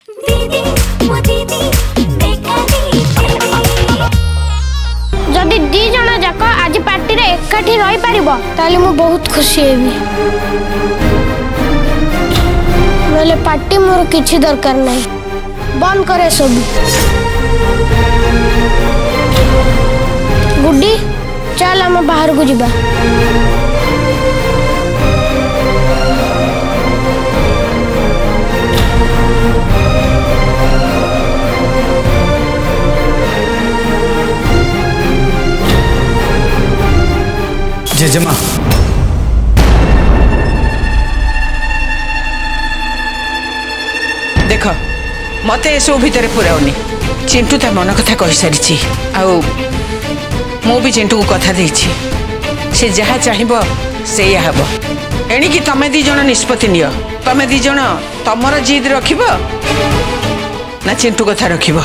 जदि दी जन जाक आज पार्टी रे एकाठी रही पारिबो ताले मु बहुत खुशी हेबी। बोले पार्टी मोर किछि दरकार नहीं, बंद करे सब। गुड्डी चल हम बाहर को जीवा। जेजेमा देख मत सब भितर पुराउनी। चिंटू ता मन कथा कही सारी भी चिंटू को कथा देछि से जहा चाहिबो से हब। एणिकी तमे दी जण निष्पत्ति नियो। तमे दी जण तमर जिद रखिबो ना चिंटू कथा रखिबो।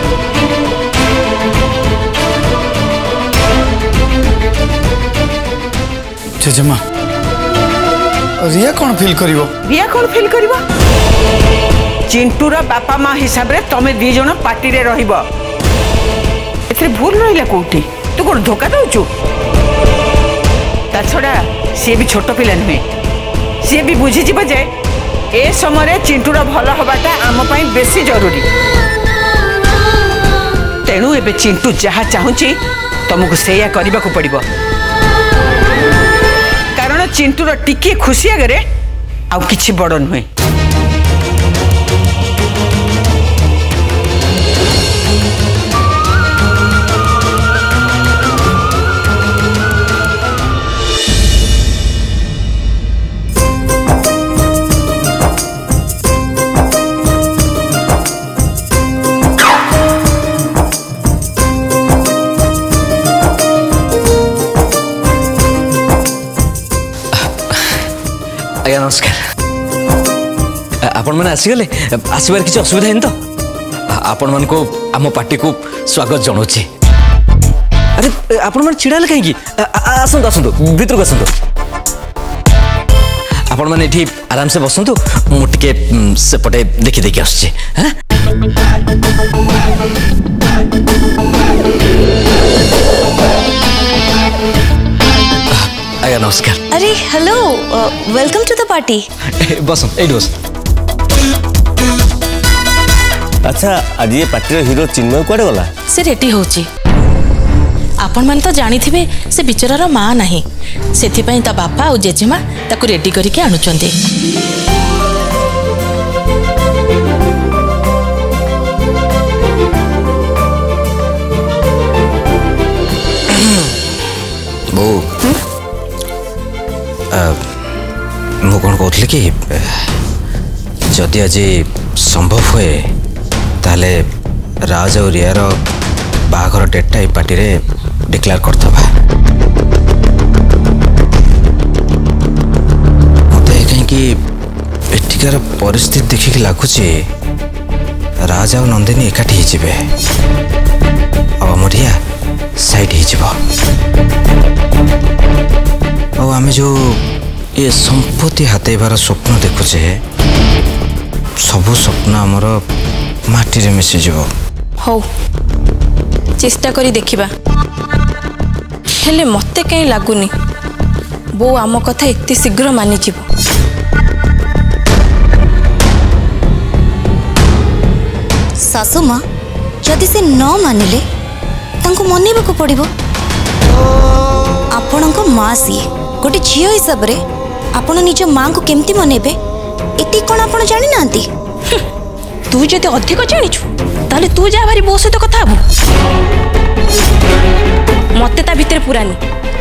जेजेमा रिया कौन फील करिवो? रिया कौन फील करिवो? चिंटूर बापा माँ हिसाब रे तमे दी जण पार्टी रे रहिबो। एथरे भूल रहिला कोठी? तू कोन धोखा दउचु? ता छड़ा सी भी छोट पिला नुहे। सी भी बुझी जीव जे ए समय चिंटूर भल हबाटा आम पई बेसी जरूरी। तेणु एबे चिंटू जहा चाहूची तुमको सेया करबा को पड़िबो। कारण चिंटूर टिके खुशी आगे आउ किछि बड़ नुहे। आज्ञा नमस्कार। आपण मैंने आसीगले आसबार किसी असुविधा है तो आपण मान को आम पार्टी को स्वागत जनाऊे। अरे आपण मैंने छिड़ा कहीं आसतु आसतु भीतर को आसतु। आपण मैंने ये आराम से बसतु मुझे सेपटे देखी देखी आसुचे। आज्ञा नमस्कार। अरे hello, welcome to the party. बस एट बस। अच्छा आज ये पार्टी हीरो चिन्मय कुआडे गला? से रेडी होची। आपण मान तो जानी थिबे से बिचरार माँ नहीं, सेथिपई ता बापा और जेजेमा ताकू रेडी करके आनुचंती। मु कौन कहती कि जदि आज संभव हुए ताले राज और रियार बाहाघर डेटा ये पार्टी रे डिक्लेयर करथबा। मत कहीं एठिकार परिस्थिति देखिक लगुचे राज और नंदिनी एकाठी होइजिबे और आम रिया साइड होइजिबो। और आम जो ये संपत्ति हाथेबार स्वप्न देखुचे सबु स्वप्न आमर माटी रे मिसी जीवो। हो चेष्टा करी देखिबा। हेले मते कहीं लागुनी बो आम कथा एते शीघ्र मानि जीवो। सासु माँ जदि से न मानिले तांको मनेबाको पड़िबो। आपणको माँ सी गोटे झील हिसाब रे आपण निज माँ को केमती मनइबे एति कोन आपण जानि नांती? तू जदि अधिक जानिछु ताले तू जा भारी बो सहित कथा हबो। मते ता भितर पुरानी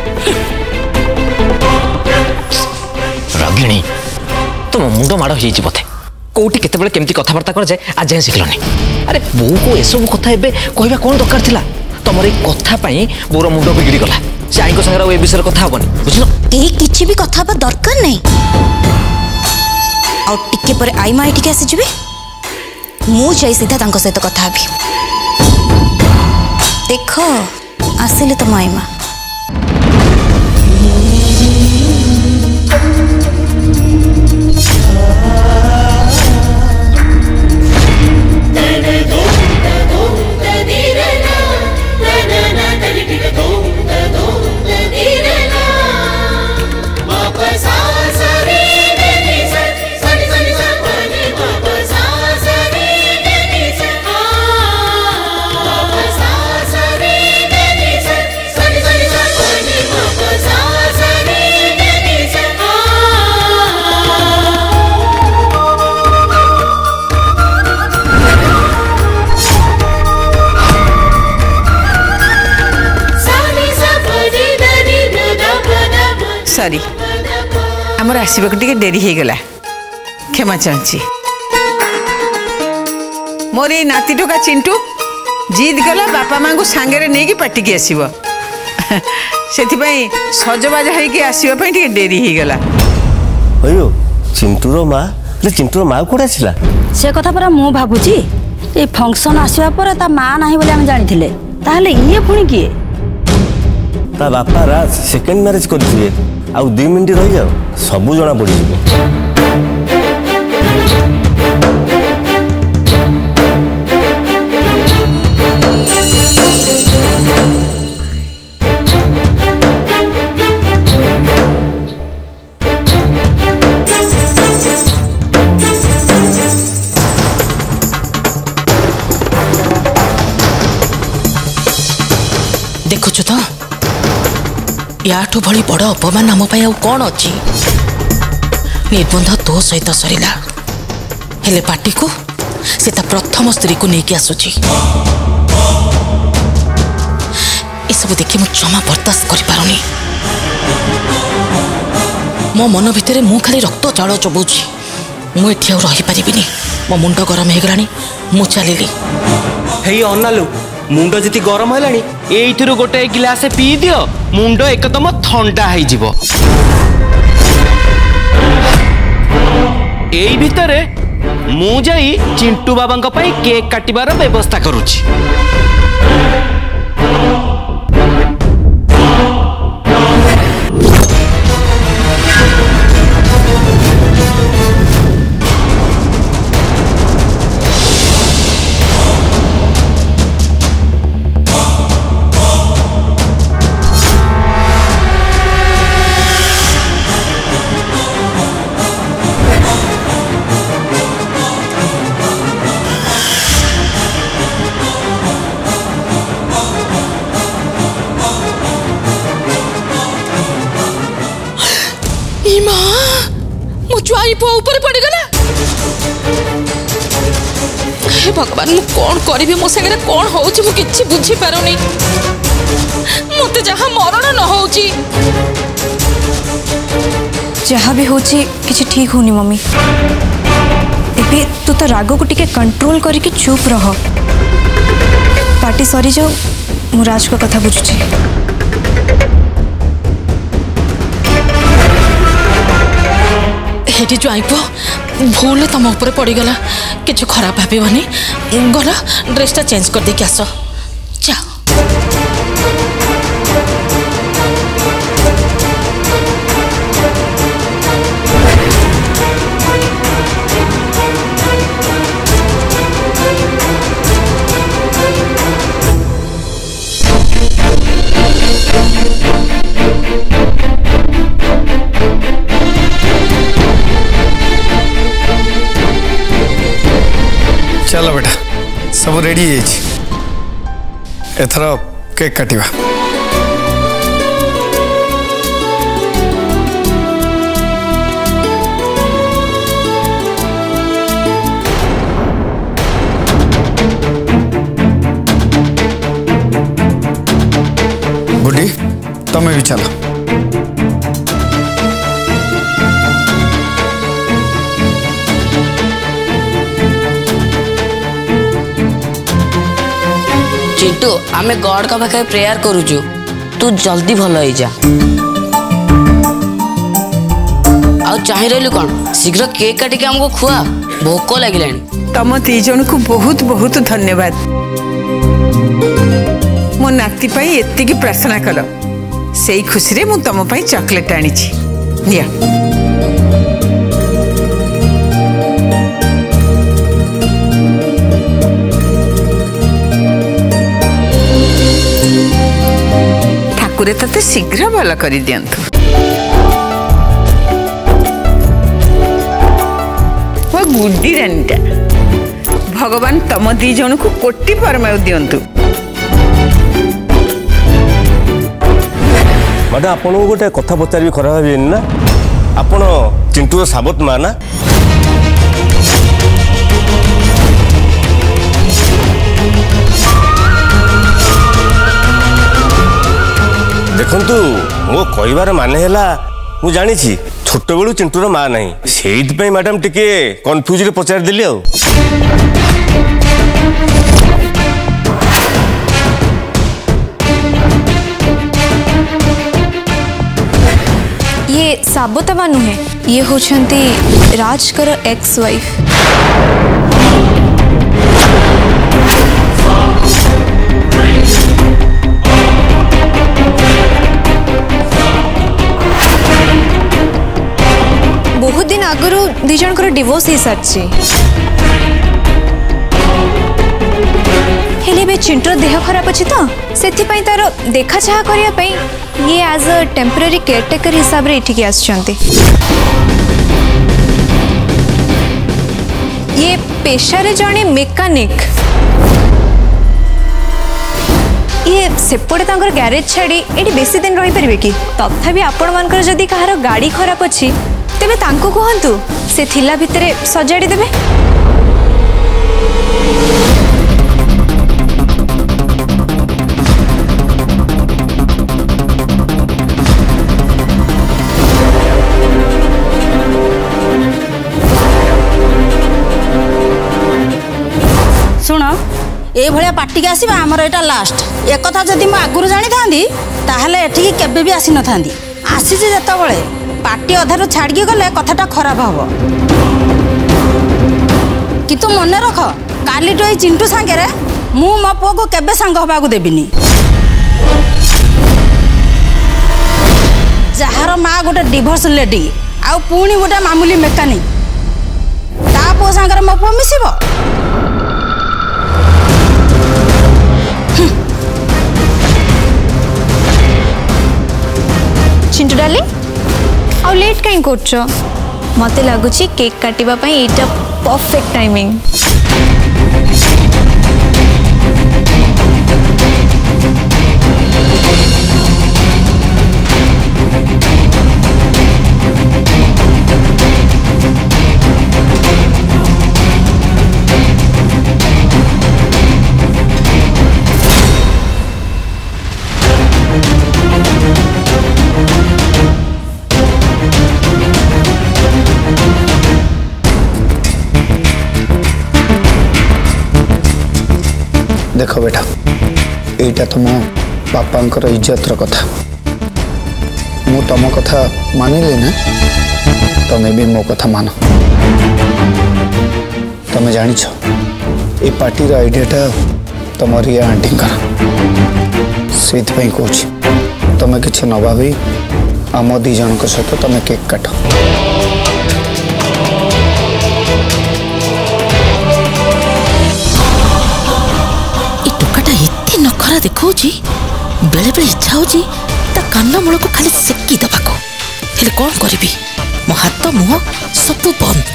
रागिणी तुम मुंड माड़ हो बोधे कौटी केतेबेले केमती कथबार्ता कर जाए आज जाए शिखलनी। अरे बो को एसबू कथा एबे कहबा कोन दरकार थिला? तमर ए कथा पई बोर मुंड बिगड़ी गला। से आईको संगे ए विषय कथा हबनी बुझलो। ए किछि भी कथा बा दरकार नहीं। आ टिके पर आई माई टिके आसी जिबे मु जाई सीधा तांको सहित कथा हबी। देखो आसिले तो माई माँ सॉरी आमर आसवाक टिके डेरी हो गला क्षमा चाहूँगी मोर ये नाती टोका चिंटू जिद कला बापा माँ को सांगे नहीं पाटिकी आसब से सजबाज होगी आसवाई टे डेरी हो गला अयो चिंटूर माँ चिंटूर माँ कौन आसला से कथा पर मु भाबुची ए फंक्शन आसवा पर ता माँ नाही बोले हम जानिथिले ताहले इए पुणी किए ता बापा राज सेकेंड मैरिज करथिबे आउ 2 मिनिट रही जाओ सबू जना पड़ी जिवो देखुच तो याठू भली बड़ अपमान आम कौन अच्छी निबंध तो सहित सरला हेले पार्टी को से प्रथम स्त्री को लेकिन आसुची सब देखी मुझे जमा बर्दाश्त कर पारुनी मो मन भितर मु खाली रक्त चाल चबुची मुझे आ रही पारिनी मो मुंड गरम हो गलानी मु चलिली हे अनालु मुंड जी गरम है ये गोटे गिलास पी दियो मुंड एकदम ठंडा हो भितरे मु जाई चिंटू बाबा केक काटिबार व्यवस्था करुची ऊपर पड़गला हे भगवान मु कौन करी मो संगे कौन हो कि बुझी पारुनी मत जहाँ मरण न हो जहाँ भी हो ठीक होनी मम्मी एबे तू तो राग को टिके कंट्रोल करके चुप रह पार्टी सरी जाओ मु राज को कथा बुझुची हेटी जो आईप भूल तुम ऊपर पड़गला कि खराब भावनी गला ड्रेसटा चेंज कर देके आस जाओ चलो बेटा सब रेडी एथर केक काटिबा गुड्डी तुम्हें भी चलो चिंटू आमे गॉड का पाखे प्रेयर करूचु तू जल्दी भल हो जा आ चाहि रहलु कौन शीघ्र केक काटिके हमको खुआ भोक लगिलानी तम दी जन को बहुत बहुत धन्यवाद मो नाती पाई एतिकी प्रार्थना कल से खुशी रे मु तम पाई चॉकलेट आनी निया ठाकुर तते शीघ्र भल कर दियंतु वो गुड्डी रानीटा भगवान तम दी जन को कोटि परमायु दियंतु मैडम आपन को गोटे कथा पचारि खराब भाविनी ना आपण चिंटूर साबत माँ ना देखंतु मो कहबार माने हैला ମୁଁ ଜାଣିଛି ଛୋଟବେଳୁ ଚିଣ୍ଟୁର ମା ନାହିଁ, ସେଇଥିପାଇଁ ମ୍ୟାଡାମ ଟିକେ କନଫ୍ୟୁଜରେ ପଚାରିଦେଲି ଆଉ। ये साबुतमा नुहे, ये होछंती राजकर एक्स वाइफ। बहुत दिन आगु दी जन डिवोर्स हो सारी, हेले बे चिंटर देह खराब अच्छी तो से तार देखा चाह करने ये एज अ टेम्पररी केयरटेकर हिसाब से इठिकी आसुचंती। ये पेशारे जड़े मेकानिक, ये सेपटे तांकर गैरेज छाड़ी एटी बेसी दिन रही परिबे कि? तथापि आपण मानकर जदि कहार गाड़ी खराब अच्छी तेबे तांको कहंतु से थिला भितरे सजाड़ी देबे। शुण ये भाया पार्टी के आसवा आमर यहाँ लास्ट एक कथा जदि मुझे आगुरी जानी था एठिकी केबे भी आसी न आसी जिते पार्टी अधार छाड़ी गले कथाटा खराब हम कि तू मन रख काली तो चिंटू सांगे मु मो पुओ को केबे सांग हवा को देविनी। जार माँ गोटे डिवोर्स लेडी आउ पुणी गोटे मामूली मेकानिक ता पुओ सांगे मो पुओ मिसिबो? चिंटू डार्लिंग आउ लेट कहीं करछ? मते लागुची केक काटिबा पई एटा परफेक्ट टाइमिंग। देखो बेटा, एटा तुम बापा इज्जतर कथा, मु तुम कथा मानिले ना, तुम्हें भी मो कथा मान। तुम्हें जान ये पार्टी आइडियाटा तुम रिया आंटी से कह तुम्हें किसी न भावी आम दी जन सहित तुम्हें केक काट। नखरा देखो बेले बेले इच्छा होची ता कान मूल को खाली सेकी दबाको, हेले कौन करिबी? मो हाथ मुह सब बंद।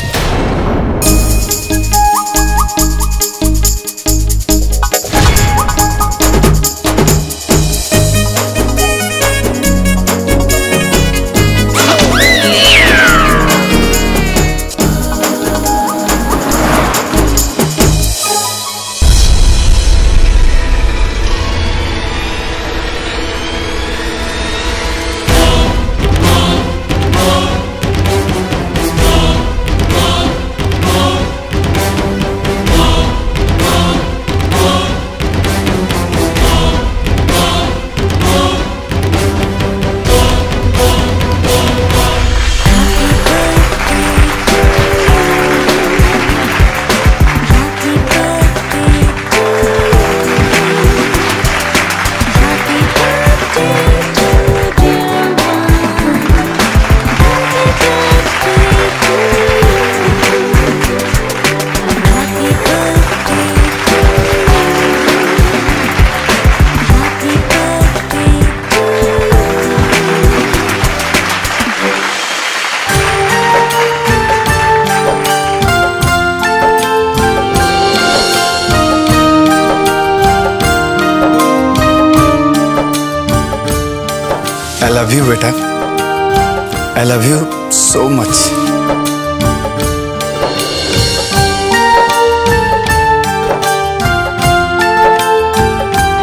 I love you, beta. I love you so much.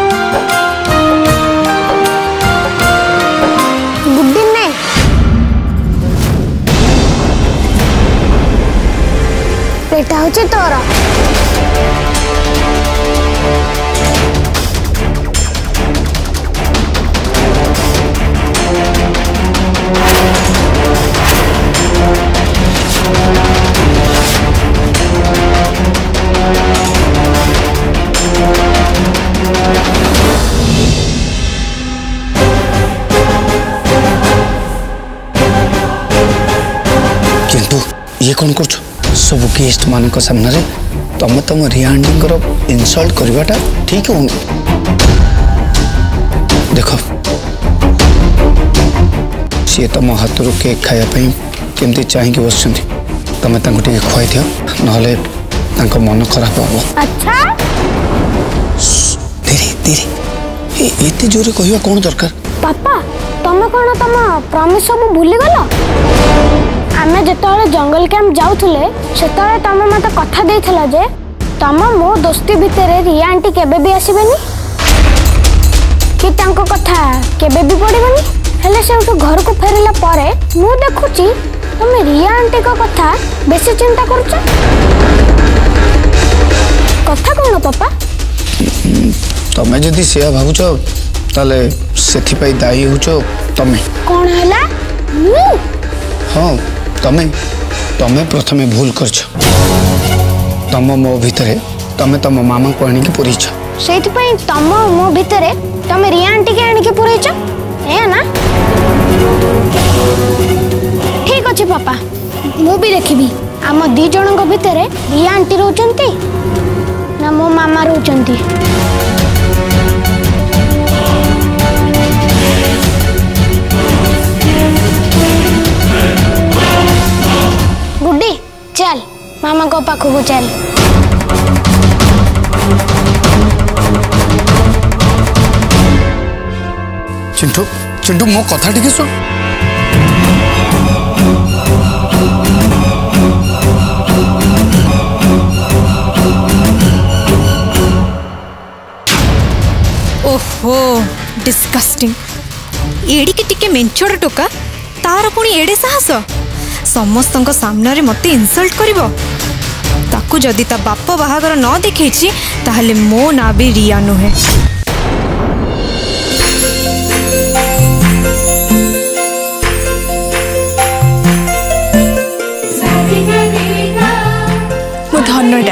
गुड दिन ने गेस्ट मान सामने तुम तुम रिया आंटी इनसल्ट करवाटा ठीक हो। देख सी तुम हाथ केक खायापी केमती चाहिए बस तुम खुआई दियो ना मन खराब हम। अच्छा धीरे धीरे एते जोरे कहवा कौन दरकार। पापा तुम कौन तुम प्रॉमिस सब भूली गल। आमे जेतले जंगल कैंप जाउथले सेतले तुम मते कथा देथिला जे तुम मो दोस्ती भितरे रिया आंटी केबे भी आसीबेनी कि तांको कथा केबे भी पड़िबनी। हेले से घर को फेरिला परे मु देखुची तुम रिया आंटी को कथा बेसी चिंता करूछ। कथा कौन पापा तमें जदि से भावुच ताले सेथिपाई दायी होच तमें। कौन हैला मु? हाँ तमें तमें प्रथमे भूल करछ। तम मो भितरे तमें तम मामा को आनी के पुरीछ। सेथिपाई तम मो भितरे तमें रिया आंटी के आनी के पुरीछ ए ना। ठीक अछि पापा मु भी देखिबी आम दी जनक भितरे रिया आंटी रहउचंती ना मो मामा रहउचंती। गुड्डी चल मामा को पाखु को चल। चिंटू चिंटू मो कथा टिके सुन। ओहो डिस्कस्टिंग एड़ी के टिके मेंचोड़ टोका तार पुणी एड़े साहस समस्त सामने मते इनसल्ट करिवो। ताकू जदि ता बाप बाहागर न देखैछि ताहले मो ना भी रिया नुहे। मो धन्यटा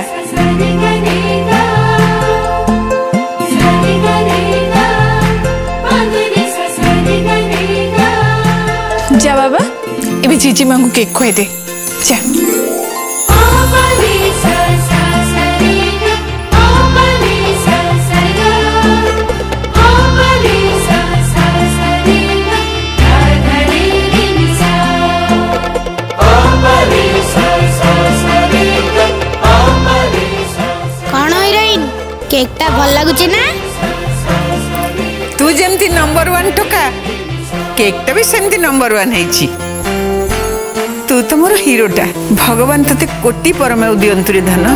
जा बाबा ए जीजी मां को केक खुआई दे जा। कौन हीरोइन केकटा भल लागुची ना। तू जेमती नंबर 1 टोका केकटा भी सेमती नंबर 1 है। तू तो मोर हीरोटा भगवान तते कोटी परमे उदियंतु रे धन।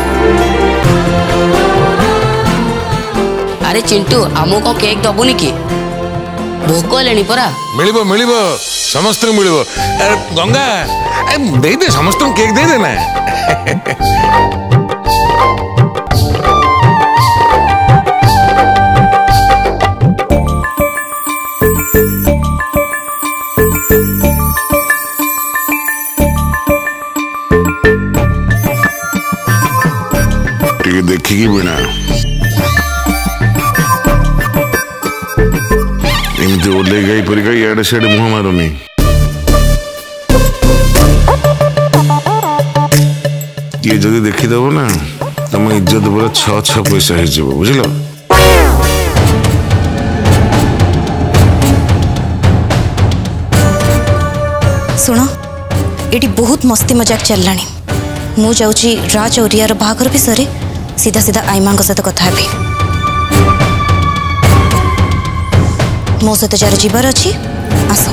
अरे चिंटू आमो को केक दबुनी की भोक लेनी परा। मिलिबो मिलिबो समस्त मिलिबो। गंगा दे दे समस्त केक दे देना। देखिए बिना एमती ओल्ले गई परिका इे सियाड़े मुह मारुनी। ये जदि देखीदेव ना तुम इज्जत पूरा 6 पैसा हो बुझल। सुनो ये बहुत मस्ती मजाक चललानी। मु जाऊँगी राज और रियार बाहागर विषय सीधा सीधा आईमा सहित कथा हेबी। मो सहित जार जीवार अच्छी आस।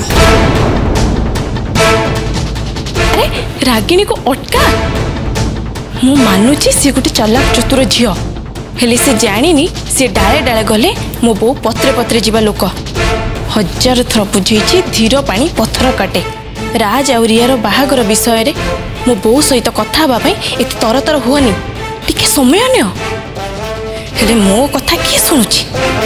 अरे रागिणी को अटका मु मानुची सी गोटे चालाक चतुर झील हेले से जानी सी डाले डाले गले मो बो पत्रे पत्रे जीवा लोक 1000 थर बुझे धीर पानी पत्थर काटे। राज आ रियार बाहागर विषय मो बो सहित कथा हाँवाई एत तर तर हुअनी टिके समय नियो। हेले मो कथा किए शुणुची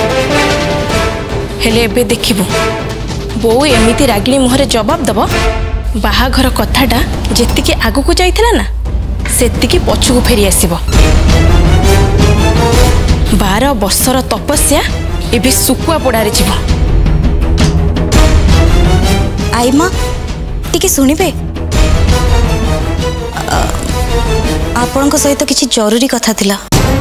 हेले एबे देखिबु बो एमिति रागिणी मुहरे जवाब दब बाहाघर कथाटा जेतिके आगु जाइथिला ना सेतिके पछुको फेरी आसीबो। 12 वर्षर तपस्या एबे सुकुआ पोड़ारे जीवो। आईमा टिके सुनिबे आपणक सहित किछि जरूरी कथा थिला।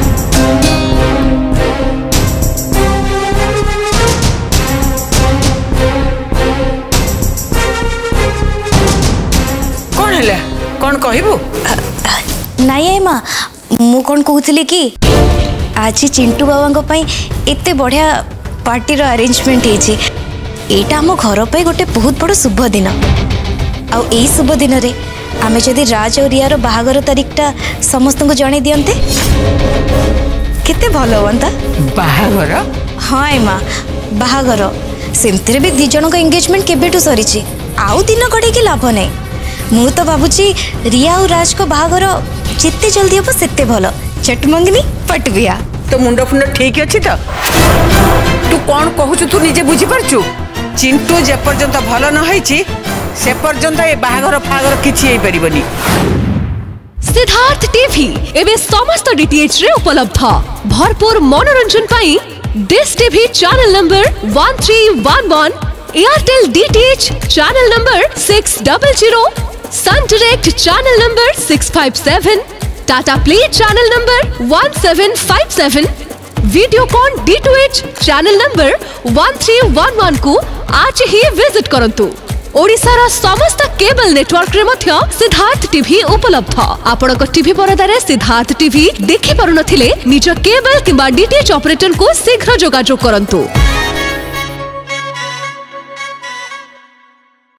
कौन है कौन कहबू? नाई माँ मु कौन कहूली कि आज चिंटू बाबा एते बढ़िया पार्टी अरेंजमेंट है। एटा आम घर पे गोटे बहुत बड़ शुभ दिन। आउ एई शुभ दिन रे आमे जदि राज और रियार बाहागर तारीखटा समस्त को जणे दियंते केते भलो होंता। बाहागर? हाँ माँ बाहागर सेमती भी दी जन एंगेजमेंट केबेठू सरी आउ दिन गड़े लाभ नहीं। मु तो भावुची रिया और राज को बाहागर जिते जल्दी हम सेते भल। चटमंगनी पट बिया। तो मुंड फुंड ठीक अच्छी तो तू कौन कहू तू निजे बुझी पारचु? चिंटू जे पर्यंत भल न होईची से पर्यंत ए बाहागर फागर किछि हेई परिबनी। सिद्धार्थ टीवी एवं समस्त डीटीएच रे उपलब्ध। भरपूर मनोरंजन पाई dish TV channel number 1311, Airtel DTH channel number 600, Sun Direct channel number 657, Tata Play channel number 1757, Videocon D2H channel number 1311 को आज ही विजिट करंतु। ओडिशार समस्त केबल नेटवर्क रे मध्य सिद्धार्थ टीवी उपलब्ध। आपणक टीवी परदारे सिद्धार्थ टीवी देखि पारुनथिले निज केबल किंबा डीटीएच ऑपरेटर को शीघ्र जोगाजोग करंतु।